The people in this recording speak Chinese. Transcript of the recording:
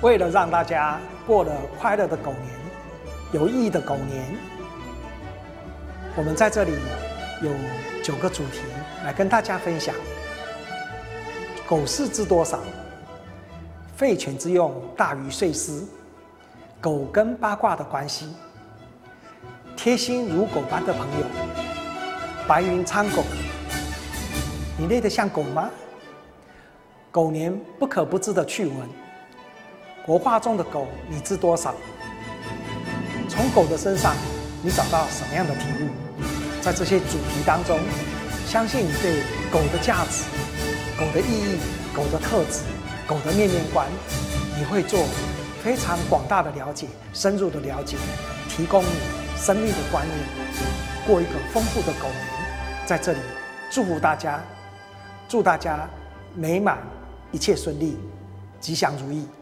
为了让大家过了快乐的狗年、有意义的狗年，我们在这里有9个主题来跟大家分享：狗饲知多少？废犬之用大于碎尸；狗跟八卦的关系；贴心如狗般的朋友；白云苍狗。你累得像狗吗？狗年不可不知的趣闻。国画中的狗，你知多少？从狗的身上，你找到什么样的体悟？在这些主题当中，相信你对狗的价值、狗的意义、狗的特质、狗的面面观，你会做非常广大的了解、深入的了解，提供你生命的观念，过一个丰富的狗年。在这里，祝福大家，祝大家美满，一切顺利，吉祥如意。